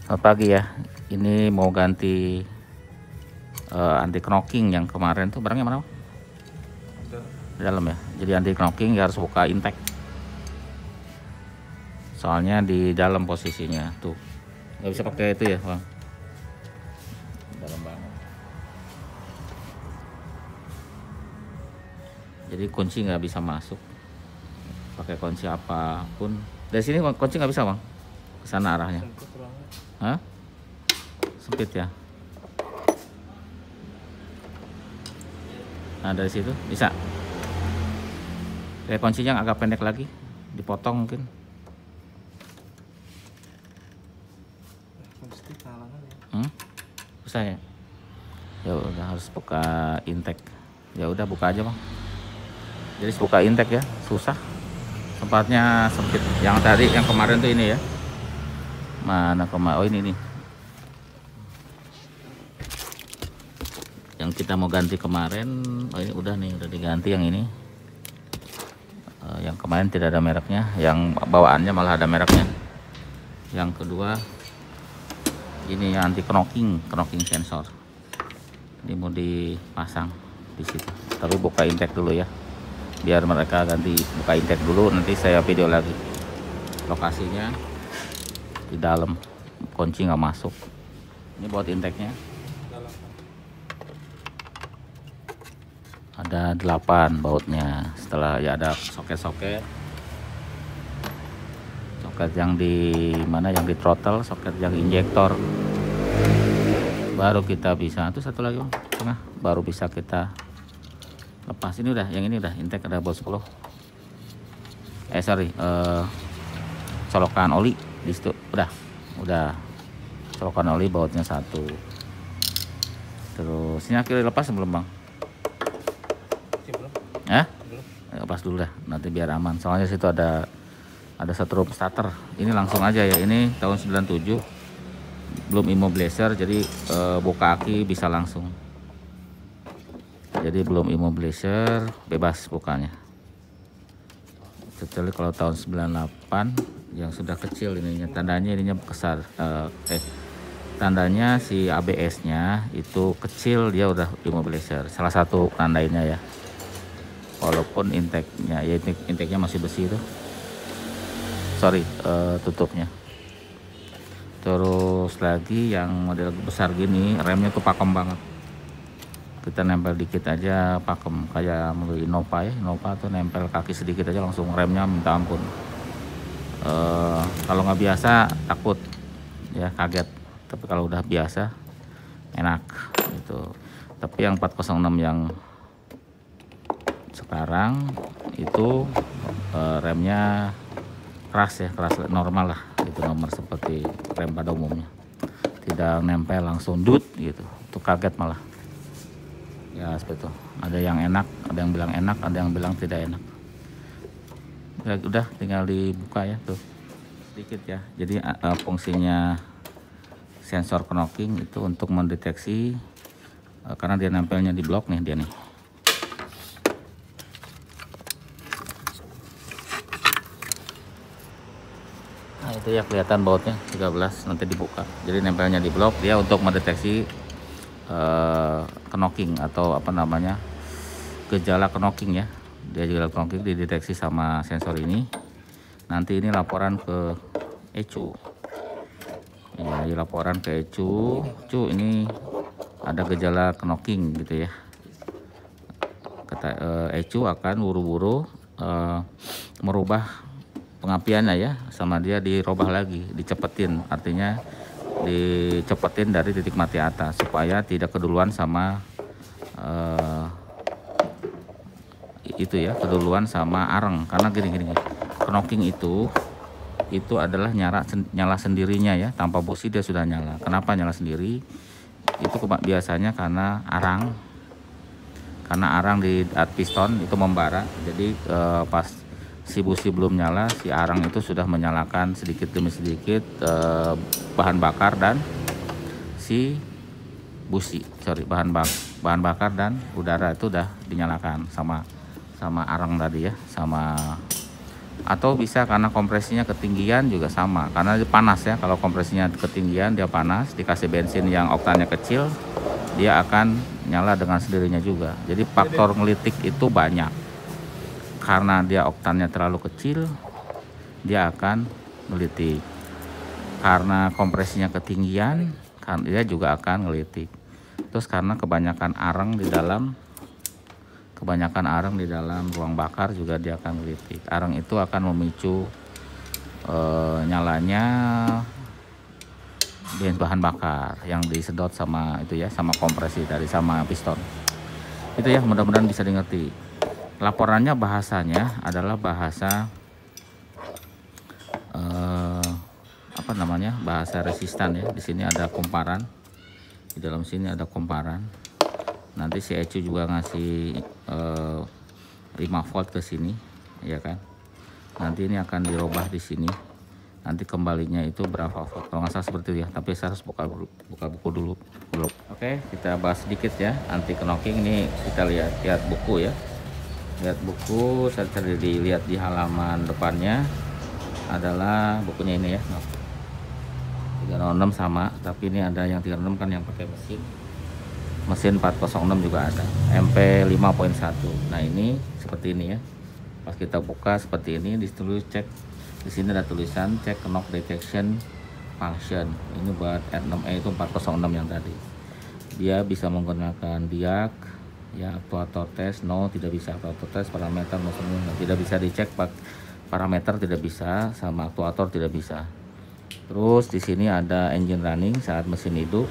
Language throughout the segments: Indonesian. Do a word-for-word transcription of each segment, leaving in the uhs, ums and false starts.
Selamat pagi ya. Ini mau ganti uh, anti knocking yang kemarin tuh barangnya mana? Di dalam ya. Jadi anti knocking ya harus buka intake. Soalnya di dalam posisinya tuh. Nggak bisa pakai itu ya, Bang. Dalam banget. Jadi kunci nggak bisa masuk. Pakai kunci apapun. Dari sini kunci nggak bisa, Bang. Ke sana arahnya. Hah? Sempit ya. Nah dari situ bisa. Kayak kuncinya agak pendek lagi, dipotong mungkin. Hmm? Bisa ya. Ya udah harus buka intake. Ya udah buka aja, Bang. Jadi buka intake ya, susah. Tempatnya sempit. Yang tadi, yang kemarin tuh ini ya. Mana kemarin? Oh ini nih. Yang kita mau ganti kemarin, oh ini udah nih, udah diganti yang ini. Uh, yang kemarin tidak ada mereknya, yang bawaannya malah ada mereknya. Yang kedua, ini anti knocking, knocking sensor. Ini mau dipasang di situ. Tapi buka intake dulu ya, biar mereka ganti buka intake dulu. Nanti saya video lagi. Lokasinya di dalam, kunci nggak masuk. Ini buat intake-nya. Ada delapan bautnya. Setelah ya ada soket-soket, soket yang di mana, yang di throttle, soket yang injektor, baru kita bisa. Itu satu lagi, Bang, tengah, baru bisa kita lepas. Ini udah, yang ini udah intake, ada baut sepuluh. Eh sorry, eh, colokan oli di situ udah, udah colokan oli bautnya satu. Terus ini akhirnya lepas belum, Bang? Ya, lepas dulu dah, nanti biar aman. Soalnya situ ada ada setrum starter. Ini langsung aja ya. Ini tahun sembilan puluh tujuh, belum immobilizer, jadi e, buka aki bisa langsung. Jadi belum immobilizer, bebas bukanya. Kecuali kalau tahun sembilan puluh delapan yang sudah kecil ininya, tandanya ininya besar. Eh, eh tandanya si A B S-nya itu kecil, dia udah immobilizer. Salah satu tandanya ya. Walaupun intake-nya ya, intake-nya masih besi itu, sorry, uh, tutupnya. Terus lagi yang model besar gini, remnya tuh pakem banget. Kita nempel dikit aja pakem, kayak mobil Innova ya. Innova tuh nempel kaki sedikit aja langsung remnya minta ampun. Uh, kalau nggak biasa takut ya, kaget. Tapi kalau udah biasa enak gitu. Tapi yang empat nol enam yang sekarang itu e, remnya keras ya, keras normal lah, itu nomor seperti rem pada umumnya, tidak nempel langsung dut gitu, itu kaget malah ya. Seperti itu, ada yang enak, ada yang bilang enak, ada yang bilang tidak enak ya. Udah tinggal dibuka ya tuh sedikit ya. Jadi e, fungsinya sensor knocking itu untuk mendeteksi e, karena dia nempelnya di blok nih, dia nih. Nah itu ya, kelihatan bautnya tiga belas, nanti dibuka. Jadi nempelnya di blok, dia untuk mendeteksi uh, knocking atau apa namanya, gejala knocking ya. Dia gejala knocking dideteksi sama sensor ini. Nanti ini laporan ke E C U. Ya, laporan ke E C U. Cu, ini ada gejala knocking gitu ya. Kata uh, E C U akan buru-buru uh, merubah pengapiannya ya, sama dia dirubah lagi, dicepetin, artinya dicepetin dari titik mati atas supaya tidak keduluan sama uh, itu ya, keduluan sama areng. Karena gini-gini, knocking itu itu adalah nyala nyala sendirinya ya, tanpa busi dia sudah nyala. Kenapa nyala sendiri? Itu biasanya karena arang, karena arang di piston itu membara. Jadi uh, pas si busi belum nyala, si arang itu sudah menyalakan sedikit demi sedikit eh, bahan bakar dan si busi, sorry, bahan bak bahan bakar dan udara itu udah dinyalakan sama sama arang tadi ya, sama atau bisa karena kompresinya ketinggian juga sama, karena dia panas ya. Kalau kompresinya ketinggian dia panas, dikasih bensin yang oktannya kecil, dia akan nyala dengan sendirinya juga. Jadi faktor ngelitik itu banyak. Karena dia oktannya terlalu kecil, dia akan ngelitik. Karena kompresinya ketinggian, kan dia juga akan ngelitik. Terus karena kebanyakan arang di dalam kebanyakan arang di dalam ruang bakar juga dia akan ngelitik. Arang itu akan memicu e, nyalanya bahan bakar yang disedot sama itu ya, sama kompresi dari sama piston. Itu ya, mudah-mudahan bisa dimengerti. Laporannya bahasanya adalah bahasa e, apa namanya? bahasa resistan ya. Di sini ada komparan. Di dalam sini ada komparan. Nanti si E C U juga ngasih eh, lima volt ke sini, ya kan. Nanti ini akan dirubah di sini. Nanti kembalinya itu berapa volt? Kalau nggak salah seperti itu ya. Tapi saya harus buka buka buku dulu. dulu. Oke, kita bahas sedikit ya. Anti knocking ini kita lihat lihat buku ya. Lihat buku. Saya tadi dilihat di halaman depannya adalah bukunya ini ya. tiga nol enam sama, tapi ini ada yang tiga nol enam kan yang pakai mesin. Mesin empat nol enam juga ada, M P lima titik satu. Nah, ini seperti ini ya. Pas kita buka seperti ini, ditulis cek. Di sini ada tulisan cek knock detection function. Ini buat R enam E itu empat nol enam yang tadi. Dia bisa menggunakan diag ya, aktuator tes, no tidak bisa, aktuator tes, parameter no, tidak bisa dicek, parameter tidak bisa, sama aktuator tidak bisa. Terus di sini ada engine running saat mesin hidup.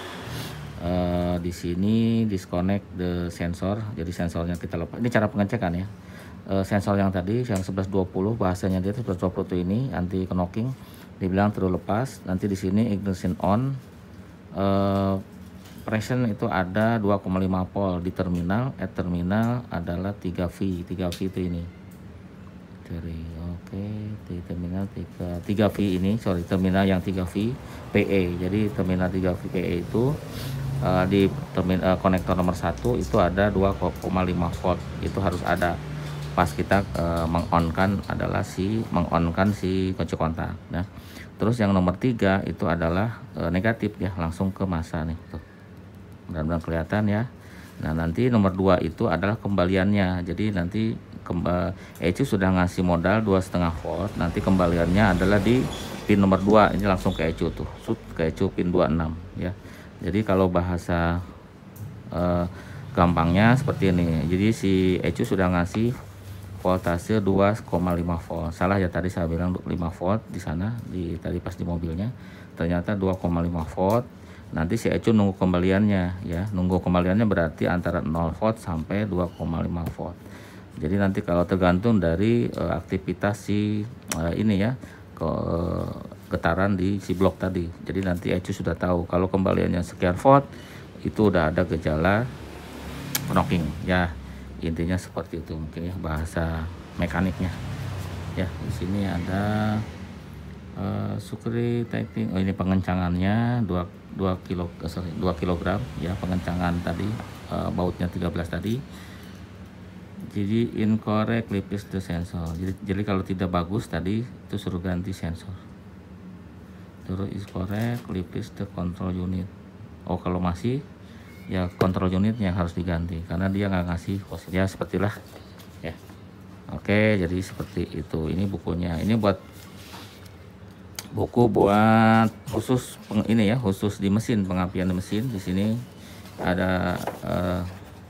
Uh, di sini disconnect the sensor, jadi sensornya kita lepas. Ini cara pengecekan ya. Uh, sensor yang tadi yang sebelas dua puluh, bahasanya dia sebelas dua puluh itu ini anti knocking, dibilang terus lepas. Nanti di sini ignition on, uh, pressure itu ada dua koma lima volt di terminal. At terminal adalah tiga V, tiga V itu ini. Dari oke, okay, di terminal tiga V ini, sorry, terminal yang tiga V P E. Jadi terminal tiga V P E itu Uh, di terminal uh, konektor nomor satu itu ada dua koma lima volt, itu harus ada pas kita uh, mengonkan adalah si mengonkan si kunci kontak. Nah, terus yang nomor tiga itu adalah uh, negatif ya, langsung ke masa nih tuh, mudah-mudahan kelihatan ya. Nah, nanti nomor dua itu adalah kembaliannya. Jadi nanti E C U sudah ngasih modal dua koma lima volt, nanti kembaliannya adalah di pin nomor dua, ini langsung ke E C U tuh, shoot ke E C U pin dua puluh enam ya. Jadi kalau bahasa eh, gampangnya seperti ini. Jadi si E C U sudah ngasih voltase dua koma lima volt. Salah ya, tadi saya bilang lima volt di sana di tadi pas di mobilnya. Ternyata dua koma lima volt. Nanti si E C U nunggu kembaliannya ya. Nunggu kembaliannya berarti antara nol volt sampai dua koma lima volt. Jadi nanti kalau tergantung dari eh, aktivitas si eh, ini ya, ke getaran di si blok tadi. Jadi nanti E C U sudah tahu kalau kembaliannya sekian volt itu udah ada gejala knocking ya. Intinya seperti itu mungkin ya bahasa mekaniknya. Ya, di sini ada uh, sukri typing. Oh, ini pengencangannya dua kilo sorry, dua kilogram ya, pengencangan tadi uh, bautnya tiga belas tadi. Jadi incorrect lipis the sensor. Jadi, jadi kalau tidak bagus tadi itu suruh ganti sensor. Terus is correct lipis the control unit. Oh, kalau masih ya control unit yang harus diganti karena dia nggak ngasih posisi ya, sepertilah ya. Oke, jadi seperti itu. Ini bukunya. Ini buat buku buat khusus peng, ini ya, khusus di mesin, pengapian di mesin. Di sini ada uh,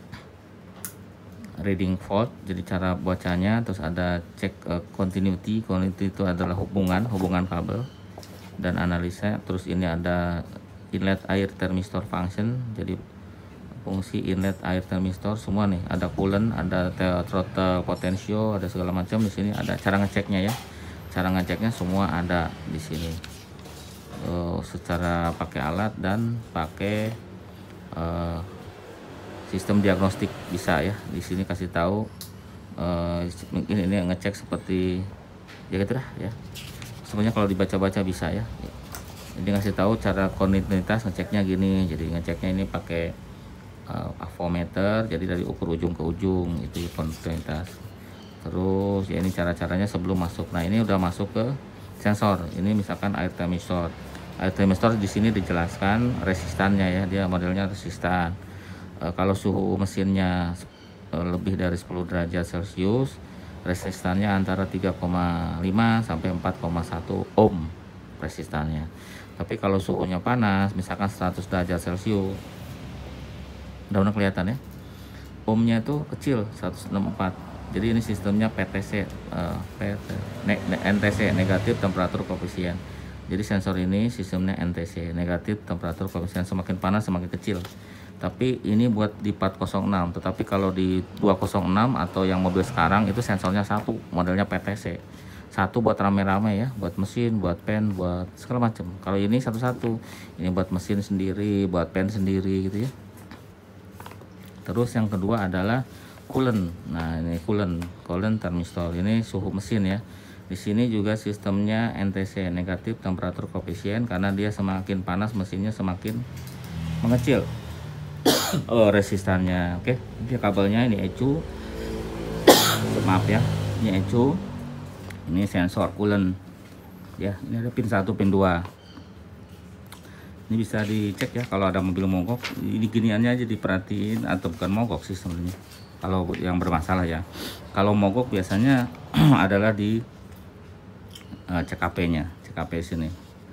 reading volt, jadi cara bacanya. Terus ada cek uh, continuity. Continuity itu adalah hubungan hubungan kabel dan analisa. Terus ini ada inlet air thermistor function, jadi fungsi inlet air thermistor semua nih. Ada coolant, ada throttle potentio, ada segala macam. Di sini ada cara ngeceknya ya. Cara ngeceknya semua ada di sini. Uh, secara pakai alat dan pakai uh, sistem diagnostik bisa ya. Di sini kasih tahu uh, mungkin ini ngecek seperti ya gitu dah ya. Sebenarnya kalau dibaca-baca bisa ya. Jadi ngasih tahu cara kontinuitas ngeceknya gini. Jadi ngeceknya ini pakai uh, avometer. Jadi dari ukur ujung ke ujung itu kontinuitas. Terus ya ini cara-caranya sebelum masuk. Nah ini udah masuk ke sensor. Ini misalkan air thermistor. Air thermistor di sini dijelaskan resistannya ya, dia modelnya resistan. E, kalau suhu mesinnya e, lebih dari sepuluh derajat Celcius, resistannya antara tiga koma lima sampai empat koma satu ohm resistannya. Tapi kalau suhunya panas, misalkan seratus derajat Celcius, udah kelihatan ya, ohmnya itu kecil, seratus enam puluh empat. Jadi ini sistemnya P T C, uh, P T, ne, N T C, negatif temperatur koefisien. Jadi sensor ini sistemnya N T C, negatif temperatur koefisien, semakin panas semakin kecil. Tapi ini buat di empat nol enam, tetapi kalau di dua nol enam atau yang mobil sekarang itu sensornya satu, modelnya P T C. Satu buat rame-rame ya, buat mesin, buat pen, buat segala macam. Kalau ini satu-satu, ini buat mesin sendiri, buat pen sendiri gitu ya. Terus yang kedua adalah coolant. Nah ini coolant, coolant thermistor. Ini suhu mesin ya. Di sini juga sistemnya N T C, negatif temperatur koefisien, karena dia semakin panas mesinnya semakin mengecil. Oh resistannya. Oke, ini kabelnya ini E C U. Maaf ya, ini E C U. Ini sensor coolant. Ya, ini ada pin satu, pin dua. Ini bisa dicek ya kalau ada mobil mogok. Ini giniannya aja diperhatiin, atau bukan mogok sih sebenarnya. Kalau yang bermasalah ya, kalau mogok biasanya adalah di uh, C K P-nya, C K P sini.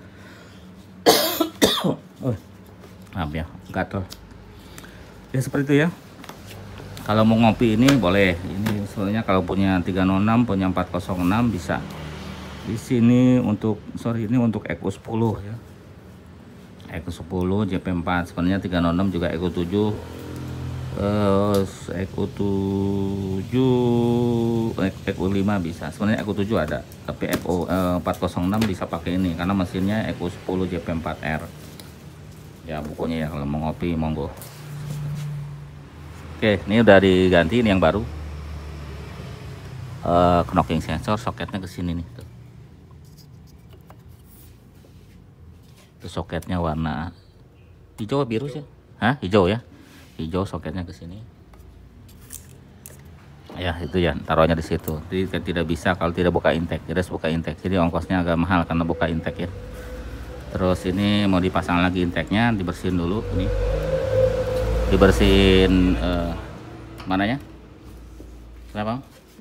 Oh, maaf ya, gatel. Ya seperti itu ya. Kalau mau ngopi ini boleh. Ini sebenarnya kalau punya tiga nol enam, punya empat nol enam bisa. Di sini untuk sorry ini untuk Eco sepuluh ya. Eco sepuluh, J P empat. Sebenarnya tiga nol enam juga Eco tujuh. Uh, Eco tujuh, Eco lima bisa. Sebenarnya Eco tujuh ada, tapi Eco uh, empat nol enam bisa pakai ini karena mesinnya Eco sepuluh J P empat R. Ya bukunya ya kalau mau ngopi monggo. Oke, ini udah diganti, ini yang baru. Uh, knocking sensor, soketnya ke sini nih. Tuh. Tuh soketnya warna hijau biru sih? Hah, hijau ya? Hijau, soketnya ke sini. Ya itu ya, taruhnya di situ. Jadi tidak bisa kalau tidak buka intake, jadi harus buka intake. Jadi ongkosnya agak mahal karena buka intake ya. Terus ini mau dipasang lagi intake-nya, dibersihin dulu ini. Dibersihin uh, mananya? Kenapa?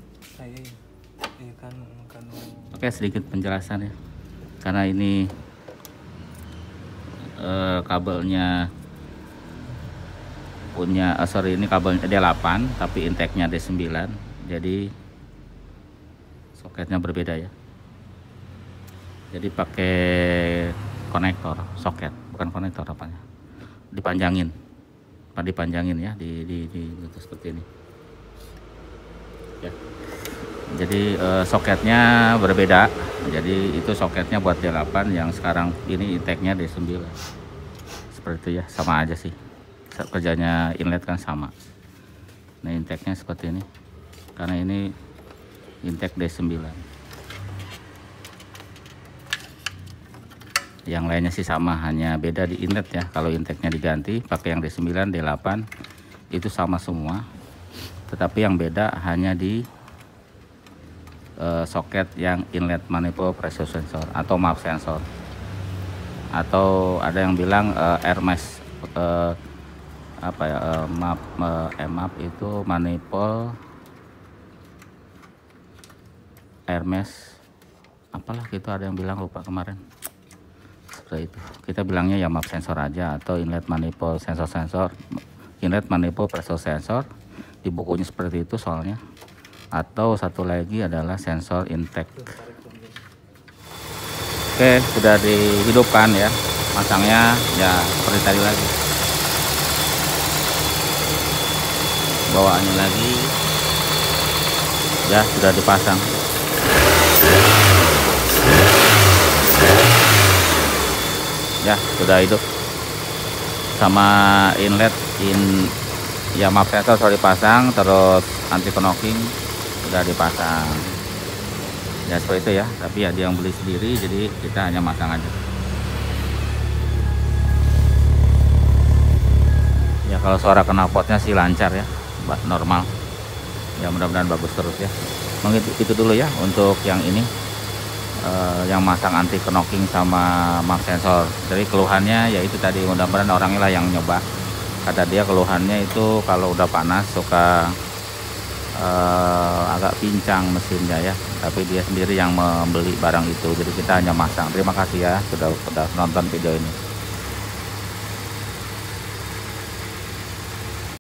Oke, sedikit penjelasan ya. Karena ini uh, kabelnya punya uh, sorry ini kabelnya D delapan tapi intake-nya D sembilan, jadi soketnya berbeda ya. Jadi pakai konektor soket, bukan konektor apanya, dipanjangin apa dipanjangin ya, di di, di gitu, seperti ini ya. Jadi uh, soketnya berbeda, jadi itu soketnya buat D delapan, yang sekarang ini intake-nya D sembilan, seperti itu ya, sama aja sih kerjanya, inlet kan sama. Nah intake-nya seperti ini karena ini intake D sembilan, yang lainnya sih sama, hanya beda di inlet ya. Kalau intake-nya diganti pakai yang D sembilan, D delapan itu sama semua, tetapi yang beda hanya di uh, soket yang inlet manifold pressure sensor atau map sensor, atau ada yang bilang uh, air mesh uh, apa ya, uh, map uh, map itu manifold air mesh apalah gitu, ada yang bilang, lupa kemarin. Seperti itu, kita bilangnya ya map sensor aja, atau inlet manifold sensor sensor, inlet manifold pressure sensor di bukunya seperti itu soalnya. Atau satu lagi adalah sensor intake. Oke, sudah dihidupkan ya, masangnya ya seperti tadi lagi, bawaannya lagi ya, sudah dipasang ya, sudah hidup. Sama inlet in ya map sensor sudah dipasang, terus anti knocking sudah dipasang ya, seperti itu ya. Tapi ya dia yang beli sendiri, jadi kita hanya masang aja ya. Kalau suara knalpotnya sih lancar ya, normal ya, mudah-mudahan bagus terus ya. Mungkin itu, itu dulu ya untuk yang ini, uh, yang masang anti knocking sama mark sensor. Jadi keluhannya ya itu tadi, mudah-mudahan orangnya lah yang nyoba. Kata dia keluhannya itu kalau udah panas suka uh, agak pincang mesinnya ya, tapi dia sendiri yang membeli barang itu, jadi kita hanya masang. Terima kasih ya sudah sudah nonton video ini.